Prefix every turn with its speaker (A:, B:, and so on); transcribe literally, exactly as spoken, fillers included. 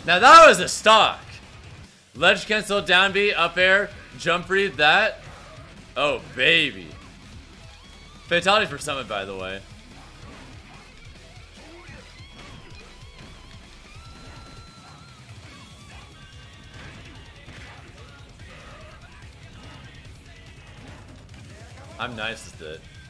A: Now that was a stock. Ledge cancel, down B, up air, jump read, that. Oh, baby. Fatality for Summit, by the way. I'm nice with it.